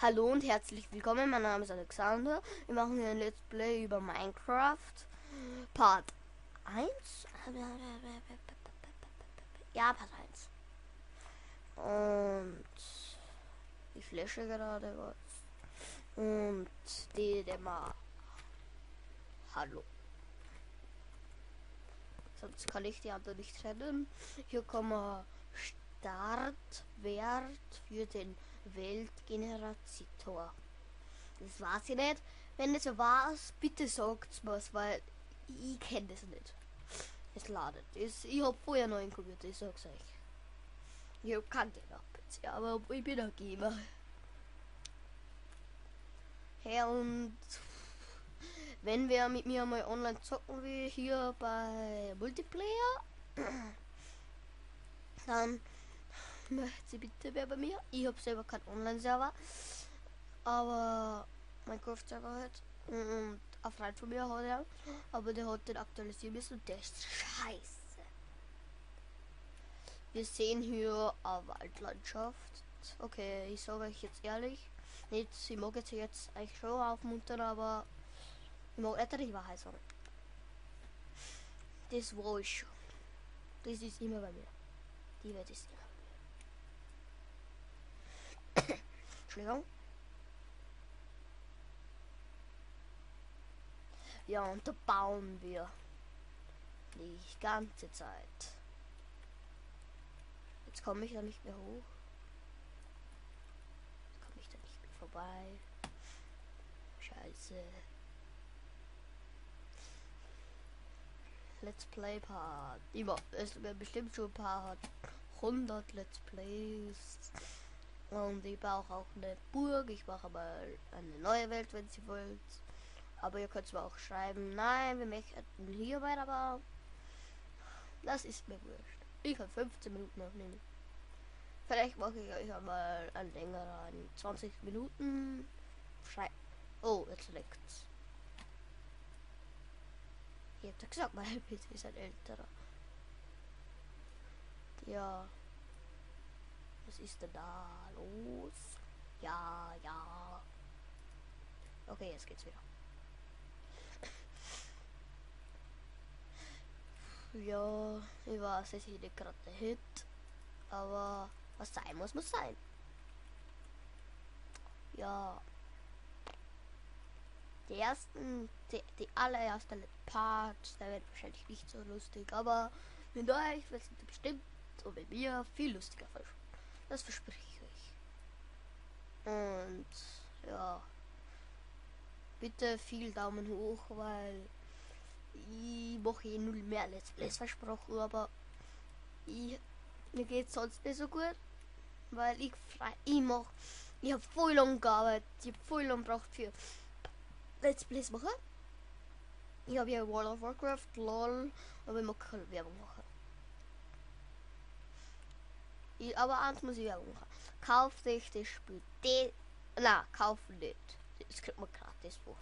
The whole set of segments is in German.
Hallo und herzlich willkommen, mein Name ist Alexander. Wir machen hier ein Let's Play über Minecraft. Part 1. Ja, Part 1. Und ich lösche gerade was. Und die mal Hallo. Sonst kann ich die anderen nicht trennen. Hier kommen Startwert für den Weltgenerator. Das weiß ich nicht. Wenn es so war, bitte sagt's mir's, weil ich kenne das nicht. Es ladet. Ich hab vorher noch einen Computer, ich sag's euch. Ich hab keinen PC, aber ich bin ein Gamer. Hey, und wenn wer mit mir mal online zocken will, hier bei Multiplayer, dann möchte sie bitte wer bei mir. Ich hab selber keinen Online-Server, aber Minecraft-Server halt. Und ein Freund von mir hat er, aber der hat den aktualisieren müssen und der ist scheiße. Wir sehen hier eine Waldlandschaft. Okay, ich sage euch jetzt ehrlich, nicht, ich mag jetzt eigentlich schon aufmuntern, aber ich mag nicht die Wahrheit sagen. Das war ich schon. Das ist immer bei mir. Die Welt ist immer bei mir. Entschuldigung. Ja, und da bauen wir. Die ganze Zeit. Jetzt komme ich da nicht mehr hoch. Jetzt komme ich da nicht mehr vorbei. Scheiße. Let's Play Part. Es wird bestimmt schon ein paar 100 Let's Plays. Und ich brauche auch eine Burg. Ich mache mal eine neue Welt, wenn Sie wollt. Aber ihr könnt mir auch schreiben, nein, wir möchten hier weiterbauen. Das ist mir wurscht. Ich kann 15 Minuten aufnehmen. Vielleicht mache ich euch einmal einen längeren 20 Minuten. Oh, jetzt leckt's. Ich hab ja gesagt, mein PC ist ein älterer. Ja. Was ist denn da los? Ja, ja. Okay, jetzt geht's wieder. Ja, ich weiß, es ist nicht gerade der Hit. Aber was sein muss, muss sein. Ja. Die allererste Part, der wird wahrscheinlich nicht so lustig, aber mit euch wird es bestimmt und mit mir viel lustiger. Das verspreche ich euch. Und ja, bitte viel Daumen hoch, weil ich mache eh null mehr Let's Plays versprochen, aber mir geht es sonst nicht so gut, weil ich habe voll lang gearbeitet, ich habe voll lang gebraucht für Let's Plays machen. Ich habe ja World of Warcraft, LOL, aber ich mag keine Werbung machen. Aber eins muss ich Werbung machen. Kauft euch das Spiel. Kaufen nicht. Das kriegt man gratis wo.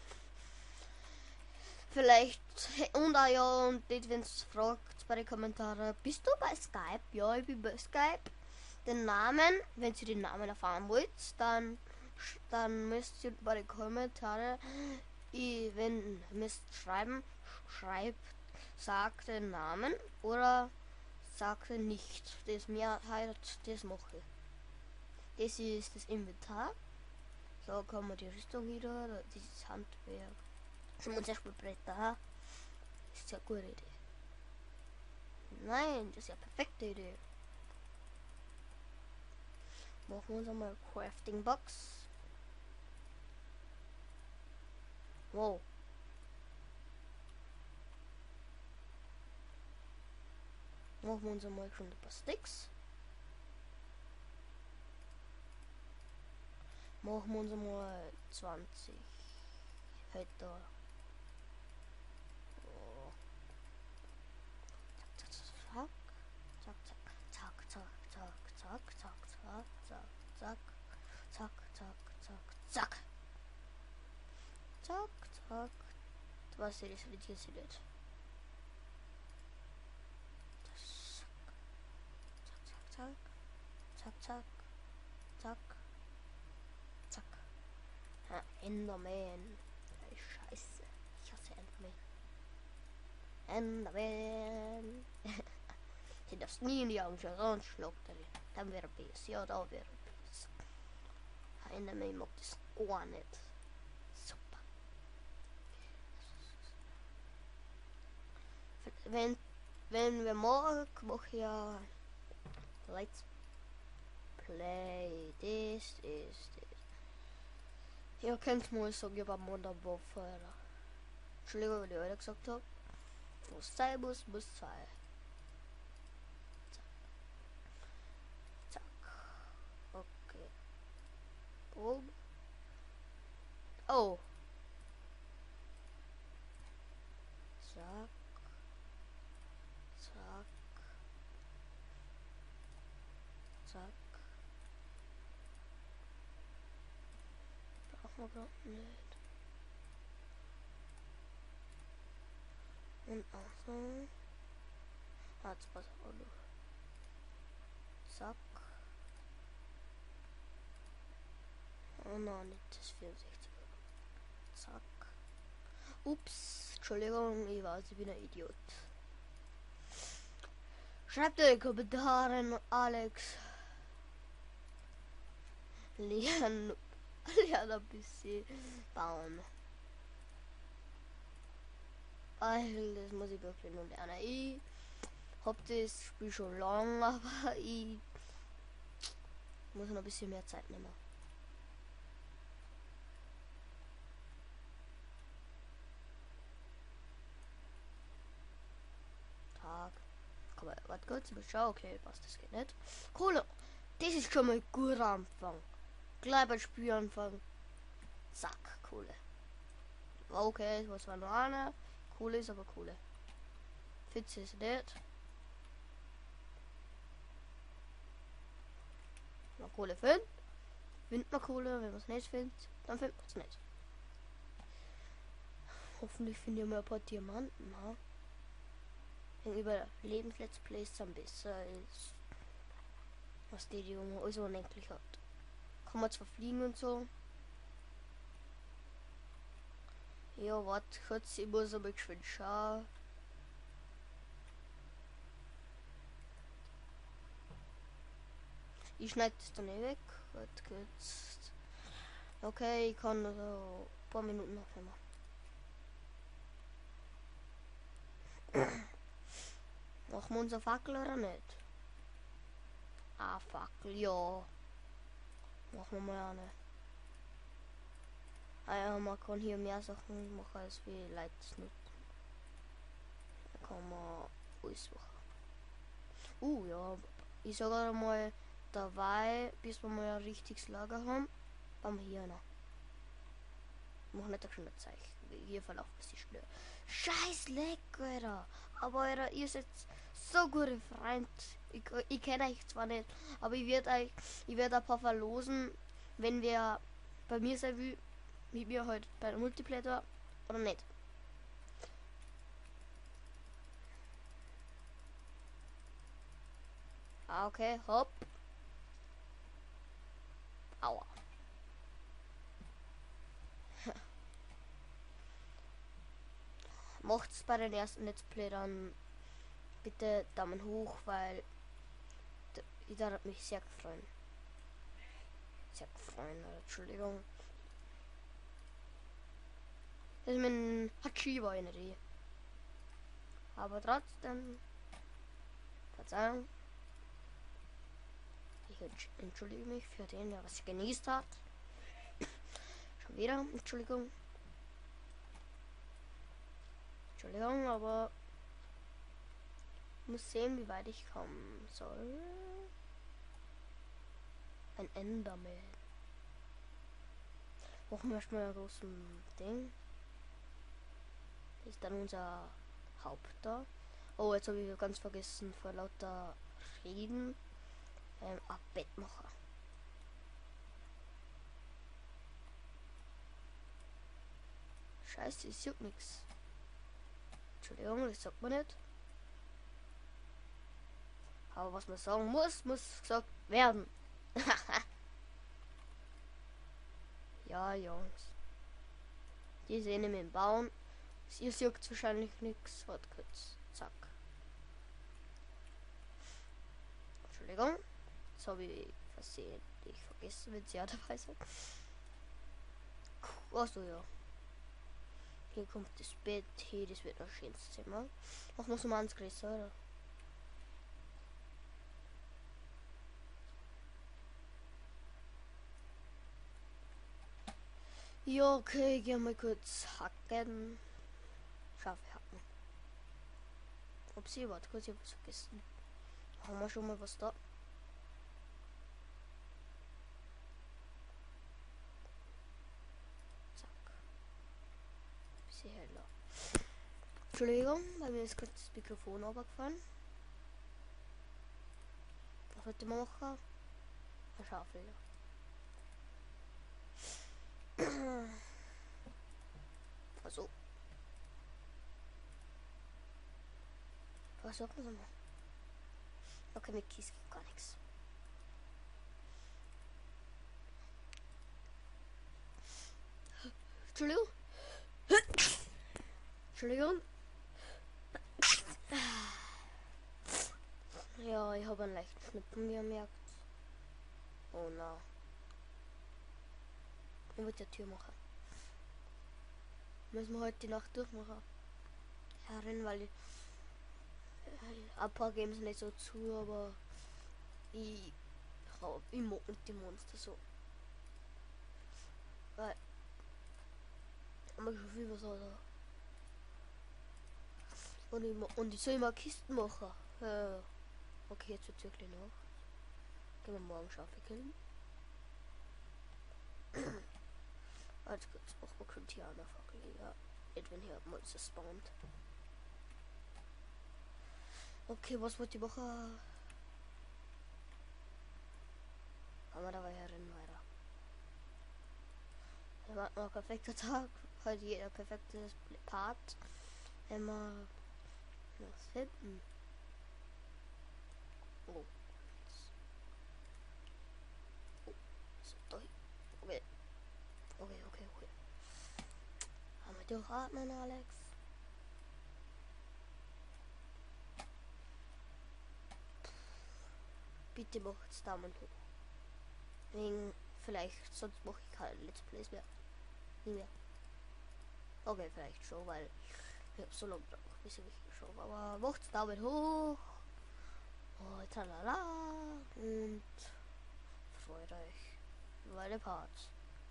Vielleicht, und ja, und nicht, wenn es fragt bei den Kommentaren, bist du bei Skype? Ja, ich bin bei Skype. Den Namen, wenn ihr den Namen erfahren wollt, dann müsst ihr bei den Kommentaren, wenn müsst schreiben, sagt den Namen oder sagt nicht. Das Mehrheit, das mache ich. Das ist das Inventar. So kann man die Rüstung wieder, dieses Handwerk. Zum Beispiel Bretter. Das ist ja eine gute Idee. Nein, das ist ja eine perfekte Idee. Machen wir uns einmal Crafting Box. Wow. Machen wir uns einmal schon ein paar Sticks. Machen wir uns einmal 20 Hötter. Oh. Zack, zack, zack, zack, zack, zack, zack, zack, zack, zack, zack, zack, zack, zack, zack. Was ist das nicht jetzt nicht? Zack, zack, zack, zack, zack, Enderman. Ey, Scheiße. Ich hasse Enderman. Enderman. Die darfst nie in die Augen schauen, sonst schluckt er. Dann wäre es. Ja, da wäre es. Enderman mag das gar nicht. Super. Wenn wir morgen machen ja Let's Play. Das ist das. Ihr kennt mal so über Modern Warfare. Entschuldigung, wenn ich heute gesagt habe. Was sein muss, muss sein. Zack. Okay. Boom. Oh. Zack. Zack. Zack. Brauchen wir gerade nicht. Und auch so. Jetzt passt auch noch. Zack. Oh nein, nicht das 64. Zack. Ups. Entschuldigung, ich weiß, ich bin ein Idiot. Schreibt in die Kommentare, Alex. Lern ein bisschen bauen. Also, das muss ich wirklich nur lernen. Ich hab das Spiel schon lange, aber ich muss noch ein bisschen mehr Zeit nehmen. Tag. Komm mal, warte kurz, mal schauen. Okay, was, das geht nicht. Kohle. Das ist schon mal ein guter Anfang. Gleich beim Spiel anfangen. Zack, Kohle. Okay, was war noch eine? Kohle ist aber Kohle. Fitze ist nicht. Mal Kohle finden. Findet man Kohle, wenn man es nicht findet, dann findet man es nicht. Hoffentlich finde ich mal ein paar Diamanten, ha? Gegenüber Lebens-Let's Plays dann besser ist. Was die Junge also unendlich hat. Kann man zwar fliegen und so. Ja, warte kurz, ich muss aber geschwind schauen. Ich schneide das dann nicht weg. Warte kurz. Okay, ich kann also ein paar Minuten aufnehmen. Machen wir unser Fackel oder nicht? Ah, Fackel, ja. Machen wir mal eine. Ah ja, man kann hier mehr Sachen machen als wie Leute nutzen. Da kann man alles machen. Ja. Ich sage mal dabei, bis wir mal ein richtiges Lager haben, bauen wir hier noch. Mach nicht schon ein Zeichen. Hier verlaufen sie schnell. Scheiß Leck, Alter. Aber Alter, ihr seid so gute Freunde. Ich kenne euch zwar nicht, aber ich werde ein paar verlosen, wenn wir bei mir sein will, mit mir heute bei der Multiplayer oder nicht. Ah, okay, hopp. Aua. Macht's bei den ersten Let's Play dann bitte Daumen hoch, weil ich würde mich sehr freuen. Sehr freuen, Entschuldigung. Das ist mein Hachiwa in der. Aber trotzdem. Verzeihung. Ich entschuldige mich für den, der was genießt hat. Schon wieder, Entschuldigung. Entschuldigung, aber muss sehen, wie weit ich kommen soll. Ein Enderman. Machen wir erstmal ein großes Ding. Das ist dann unser Haupt da. Oh, jetzt habe ich ganz vergessen, vor lauter Reden ein Bett machen. Scheiße, es juckt nichts. Entschuldigung, das sagt man nicht. Aber was man sagen muss, muss gesagt werden. Ja, Jungs. Die sehen im Bauen. Ihr juckt wahrscheinlich nichts. Warte kurz. Zack. Entschuldigung. Jetzt habe ich versehentlich vergessen, wenn sie ja dabei sind. Achso, ja. Hier kommt das Bett. Hier, das wird ein schönes Zimmer. Machen wir es mal ans größer, oder? Ja, okay, gehen wir kurz hacken. Schafe hacken. Upsi, warte kurz, ich hab was vergessen. Haben wir schon mal was da? Zack. Bisschen heller. Entschuldigung, bei mir ist kurz das Mikrofon runtergefallen. Was wollte ich machen? Ein Schafe, ja. Also. Was sagen Sie mal? Okay, mit Kies geht gar nichts. Entschuldigung. Entschuldigung. Ja, ich habe einen leichten Schnupfen gemerkt. Oh no. Ich will die Tür machen. Müssen wir heute die Nacht durchmachen. Herren, weil ein paar geben es nicht so zu, aber ich mag nicht die Monster so. Weil aber schon viel was da. Und ich soll immer Kisten machen. Okay, jetzt wird wirklich noch. Gehen wir morgen Schafe killen. Also gut, auch mal könnte hier eine Fackel. Ja, nicht wenn hier Monster spawnt. Okay, was wollt ihr machen? Aber da war ja Rennen weiter. Er war noch ein perfekter Tag. Heute jeder perfektes Part. Immer was finden. Oh. Oh. So, durch. Okay. Okay. Haben wir durchatmen, Alex? Bitte macht's Daumen hoch. Wegen, vielleicht, sonst mache ich kein Let's Plays mehr. Nie mehr. Okay, vielleicht schon, weil ich habe so lange gebraucht, bis ich schon. Aber macht's Daumen hoch. Oh, tralala. Und freut euch über alle Parts.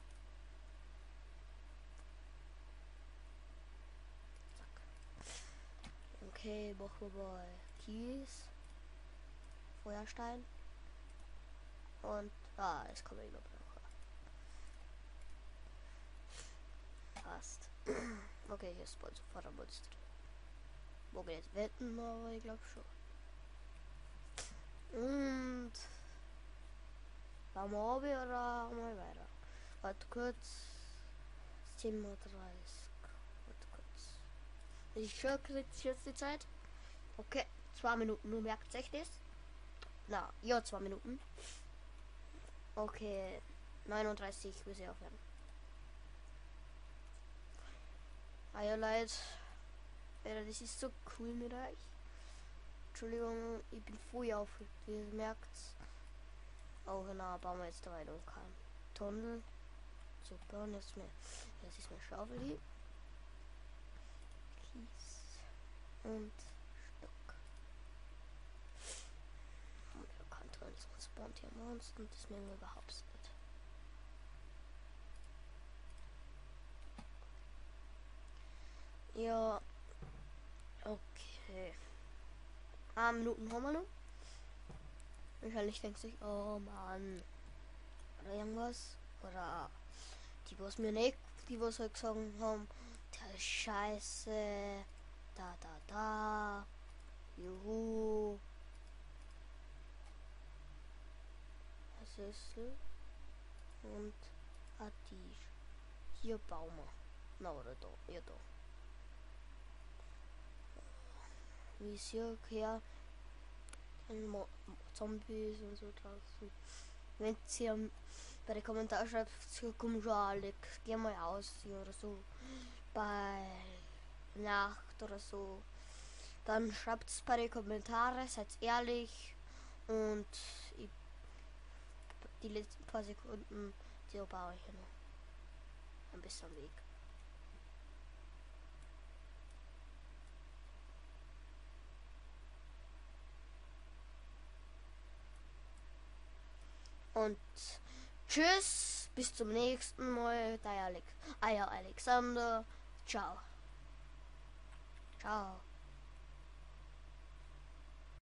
Zack. Okay, machen wir mal Kies. Feuerstein. Und das kann man immer brauchen. Passt. Okay, hier ist bald sofort ein Monster. Morgen jetzt wetten, aber ich glaube schon. Und mal oder mal weiter. Warte kurz. 10:30. Warte kurz. Ich kriege jetzt die Zeit. Okay, 2 Minuten. Nur merkt sich das. Na, ja, 2 Minuten. Okay, 39 muss ich aufhören. Ah ja, Leute. Alter, das ist so cool mit euch. Entschuldigung, ich bin voll aufgeregt, wie ihr merkt. Auch na, bauen wir jetzt dabei noch keinen Tunnel. Super, und jetzt ist mein Schaufel hier. Kies und Stock. Und wir können drin, sonst spawnt hier Monster und das mögen wir überhaupt nicht. Ja, okay. 1 Minuten haben wir noch. Wahrscheinlich denkt sich, oh Mann. Oder irgendwas. Oder die, was mir nicht, die was halt gesagt haben, der ist scheiße. Da. Juhu. Das ist und die. Hier bauen wir. Na, oder da. Ja, da. Wie ist hier, okay, Zombies und so draußen. Wenn ihr bei den Kommentaren schreibt, komm schon Alex, geh mal aus oder so. Bei Nacht oder so. Dann schreibt es bei den Kommentaren, seid ehrlich. Und ich, die letzten paar Sekunden, die baue ich noch ein bisschen weg. Und tschüss, bis zum nächsten Mal. Euer Alexander. Ciao. Ciao.